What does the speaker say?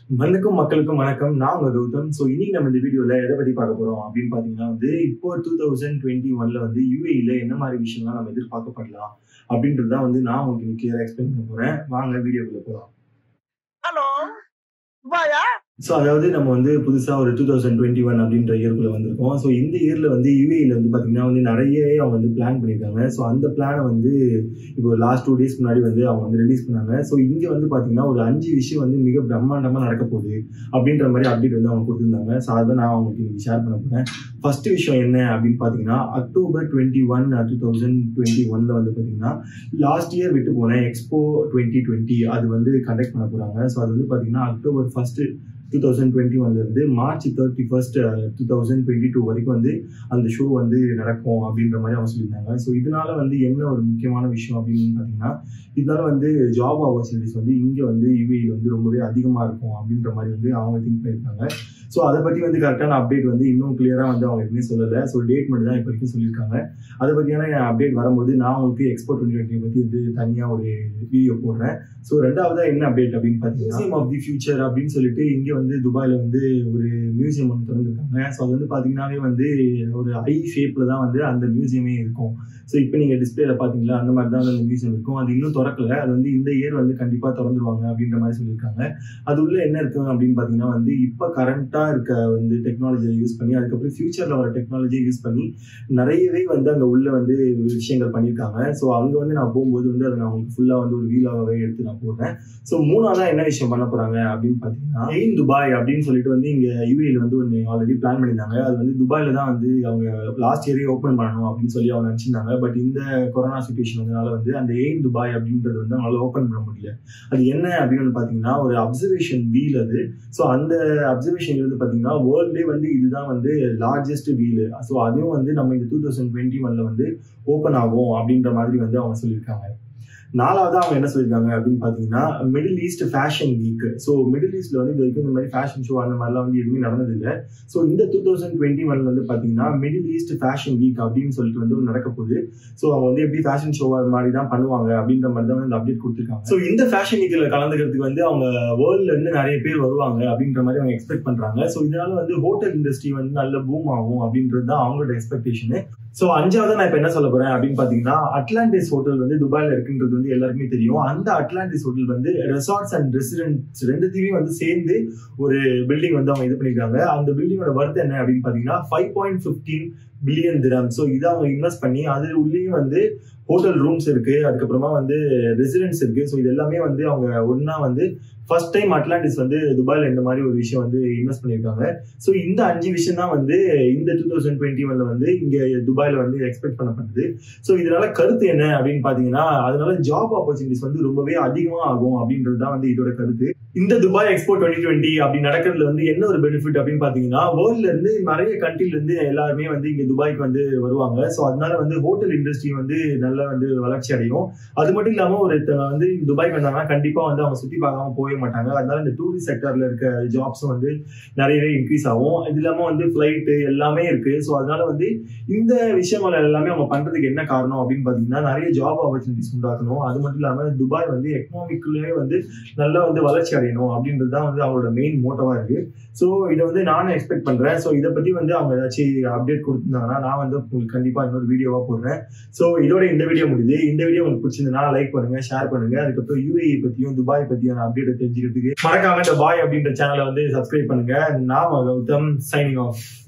மண்ணுக்கும் மக்களுக்கும் வணக்கம். நான் உங்க கௌதம். ஸோ இன்னைக்கு நம்ம இந்த வீடியோல எதை பத்தி பார்க்க போறோம் அப்படின்னு பாத்தீங்கன்னா இப்போ 2021 UAE என்ன மாதிரி விஷயம்லாம் நம்ம எதிர்பார்க்கப்படலாம் அப்படின்றது தான் நான் உங்களுக்கு கிளியரா எக்ஸ்பிளைன் பண்ண போறேன். வாங்க வீடியோக்குள்ள போகலாம். ஹலோ பாயா. ஸோ அதாவது நம்ம புதுசா ஒரு 2021 அப்படின்ற இயர்க்குள்ள வந்திருக்கோம். ஸோ இந்த இயர்ல UAE பாத்தீங்கன்னா நிறைய அவங்க பிளான் பண்ணியிருக்காங்க. ஸோ அந்த பிளானை இப்போ லாஸ்ட் 2 days முன்னாடி அவங்க ரிலீஸ் பண்ணாங்க. ஸோ இங்க பாத்தீங்கன்னா ஒரு 5 விஷயம் மிக பிரம்மாண்டமா நடக்க போகுது அப்படின்ற மாதிரி அப்டேட் அவங்க கொடுத்திருந்தாங்க. ஸோ அதை நான் உங்களுக்கு இன்னைக்கு ஷேர் பண்ண போறேன். ஃபர்ஸ்ட் விஷயம் என்ன அப்படின்னு பாத்தீங்கன்னா October 21, 2021 பாத்தீங்கன்னா லாஸ்ட் இயர் விட்டு போன எக்ஸ்போ 2020 அது கண்டக்ட் பண்ண போறாங்க. ஸோ அது பாத்தீங்கன்னா October 1, 2021 இருந்து March 31, 2022 வரைக்கும் அந்த ஷோ நடக்கும் அப்படின்ற மாதிரி அவங்க சொல்லியிருந்தாங்க. ஸோ இதனால என்ன ஒரு முக்கியமான விஷயம் அப்படின்னு பார்த்தீங்கன்னா, இதனால ஜாப் ஆப்பர்ச்சுனிட்டிஸ் இங்கே UAE ரொம்பவே அதிகமாக இருக்கும் அப்படின்ற மாதிரி அவங்க திங்க் பண்ணியிருக்காங்க. ஸோ அதை பற்றி கரெக்டான அப்டேட் இன்னும் கிளியராக அவங்க எதுவுமே சொல்லலை. ஸோ டேட் மட்டும் தான் இப்போ வரைக்கும் சொல்லியிருக்காங்க. அதை பற்றியான அப்டேட் வரும்போது நான் உங்களுக்கு எக்ஸ்போ 2020 பற்றி தனியாக ஒரு வீடியோ போடுறேன். ஸோ ரெண்டாவதாக என்ன அப்டேட் அப்படின்னு பார்த்தீங்கன்னா, மியூசியம் ஆஃப் தி ஃபியூச்சர் அப்படின்னு சொல்லிட்டு இங்கே துபாயில் ஒரு மியூசியம் திறந்துருக்காங்க. ஸோ அது பார்த்தீங்கன்னாவே ஒரு ஐ ஷேப்பில் தான் அந்த மியூசியமே இருக்கும். ஸோ இப்போ நீங்கள் டிஸ்பிளேல பார்த்தீங்களா, அந்த மாதிரி தான் அந்த மியூசியம் இருக்கும். அது இன்னும் திறக்கல. அது இந்த இயர் கண்டிப்பாக திறந்துருவாங்க அப்படின்ற மாதிரி சொல்லியிருக்காங்க. அது உள்ள என்ன இருக்கு அப்படின்னு பார்த்தீங்கன்னா இப்போ கரண்ட்டாக இருக்க டெக்னாலஜியை யூஸ் பண்ணி, அதுக்கப்புறம் ஃபியூச்சரில் வர டெக்னாலஜியை யூஸ் பண்ணி நிறையவே அங்கே உள்ள விஷயங்கள் பண்ணியிருக்காங்க. ஸோ அங்கே நான் போகும்போது அதை நான் உங்களுக்கு ஃபுல்லாக ஒரு வீலாகவே எடுத்து நான் போடுறேன். ஸோ மூணாவதாக என்ன விஷயம் பண்ண போகிறாங்க அப்படின்னு பார்த்தீங்கன்னா, எயின் துபாய் அப்படின்னு சொல்லிட்டு இங்கே UAE ஒன்று ஆல்ரெடி பிளான் பண்ணியிருந்தாங்க. அது துபாயில தான் அவங்க லாஸ்ட் இயரே ஓப்பன் பண்ணணும் அப்படின்னு சொல்லி அவங்க நினச்சிருந்தாங்க. பட் இந்த கொரோனா சிச்சுவேஷன் அந்த எயின் துபாய் அப்படின்றது அவங்களால ஓப்பன் பண்ண முடியல. அது என்ன அப்படின்னு பார்த்தீங்கன்னா, ஒரு அப்சர்வேஷன் வீல் அது. ஸோ அந்த அப்சர்வேஷன் பார்த்தீங்கன்னா வேர்ல்ட்லேயே இதுதான் லார்ஜஸ்ட் வீல். ஸோ அதையும் நம்ம இந்த 2021 ஓப்பன் ஆகும் அப்படின்ற மாதிரி அவங்க சொல்லியிருக்காங்க. நாலாவது அவங்க என்ன சொல்லியிருக்காங்க அப்படின்னு பார்த்தீங்கன்னா, Middle East fashion week. So Middle ஈஸ்ட்ல இது வரைக்கும் இந்த மாதிரி ஃபேஷன் ஷோ அந்த மாதிரிலாம் எதுவுமே நடந்ததில்லை. ஸோ இந்த 2021 பார்த்தீங்கன்னா மிடில் ஈஸ்ட் ஃபேஷன் வீக் அப்படின்னு சொல்லிட்டு நடக்க போகுது. ஸோ அவங்க எப்படி ஃபேஷன் ஷோ அது மாதிரி தான் பண்ணுவாங்க அப்படின்ற மாதிரி தான் இந்த அப்டேட் கொடுத்துருக்காங்க. ஸோ இந்த ஃபேஷன் வீக்கில் கலந்துக்கிறதுக்கு அவங்க வேர்ல்ட்ல இருந்து நிறைய பேர் வருவாங்க அப்படின்ற மாதிரி அவங்க எக்ஸ்பெக்ட் பண்றாங்க. ஸோ இதனால ஹோட்டல் இண்டஸ்ட்ரி நல்ல பூம் ஆகும் அப்படின்றது தான் அவங்களோட எக்ஸ்பெக்டேஷன். ஸோ அஞ்சாவது நான் இப்போ என்ன சொல்ல போறேன் அப்படின்னு பார்த்தீங்கன்னா, அட்லாண்டிஸ் ஹோட்டல் துபாயில இருக்குன்றது எல்லாருக்குமே தெரியும். அந்த Atlantis hotel resorts and residents ரெண்டுத்தையுமே சேர்ந்து ஒரு பில்டிங் அவங்க இது பண்ணிருக்காங்க. அந்த பில்டிங்கோட வர்த் என்ன அப்படின்னு பாத்தீங்கன்னா 5.15 பில்லியன் திரம். ஸோ இதை அவங்க இன்வெஸ்ட் பண்ணி அது உள்ளேயும் ஹோட்டல் ரூம்ஸ் இருக்கு, அதுக்கப்புறமா ரெசிடென்ட்ஸ் இருக்கு. ஸோ இது எல்லாமே அவங்க ஒன்னா ஃபர்ஸ்ட் டைம் அட்லாண்டிஸ் துபாயில இந்த மாதிரி ஒரு விஷயம் இன்வெஸ்ட் பண்ணியிருக்காங்க. ஸோ இந்த 5 விஷயம் தான் இந்த 2021 இங்க துபாயில எக்ஸ்பெக்ட் பண்ணப்படுது. ஸோ இதனால கருத்து என்ன அப்படின்னு பாத்தீங்கன்னா, அதனால ஜாப் ஆப்பர்ச்சுனிட்டிஸ் ரொம்பவே அதிகமா ஆகும் அப்படின்றது தான் இதோட கருத்து. இந்த துபாய் எக்ஸ்போ 2020 அப்படி நடக்கிறதுல என்ன ஒரு பெனிஃபிட் அப்படின்னு பாத்தீங்கன்னா, வேர்ல்ட்ல இருந்து நிறைய கண்ட்ரில இருந்து எல்லாருமே இங்க துபாய்க்கு வருவாங்க. ஸோ அதனால ஹோட்டல் இண்டஸ்ட்ரி நல்லா வளர்ச்சி அடையும். அது மட்டும் இல்லாம ஒருத்தவங்க துபாய்க்கு வந்தாங்கன்னா கண்டிப்பா அவங்க சுத்தி பார்க்காம போக மாட்டாங்க. அதனால இந்த டூரிஸ்ட் செக்டர்ல இருக்க ஜாப்ஸும் நிறையவே இன்க்ரீஸ் ஆகும். இது இல்லாம ஃபிளைட் எல்லாமே இருக்கு. ஸோ அதனால இந்த விஷயங்கள் எல்லாமே அவங்க பண்றதுக்கு என்ன காரணம் அப்படின்னு பாத்தீங்கன்னா, நிறைய ஜாப் ஆப்பர்ச்சுனிட்டிஸ் உண்டாக்கணும். அது மட்டும் இல்லாம துபாய் எக்கனாமிக்குள்ளே நல்லா வளர்ச்சி அடையணும் அப்படின்றது தான் அவங்களோட மெயின் மோட்டவா இருக்கு. ஸோ இதை நானும் எக்ஸ்பெக்ட் பண்றேன். ஸோ இதை பத்தி அவங்க ஏதாச்சும் அப்டேட் கொடுத்திருந்தாங்கன்னா நான் உங்களுக்கு கண்டிப்பா இன்னொரு வீடியோவா போடுறேன். ஸோ இதோட இந்த வீடியோ முடியுது. இந்த வீடியோ உங்களுக்கு பிடிச்சிருந்தா லைக் பண்ணுங்க, ஷேர் பண்ணுங்க. அதுக்கப்புறம் UAE பத்தியும் துபாய் பத்தியான அப்டேட் தெரிஞ்சுக்கிறதுக்கு மறக்காம இந்த பாய் அப்படின்ற சேனலை சப்ஸ்கிரைப் பண்ணுங்க. நான் கௌதம், சைனிங் ஆஃப்.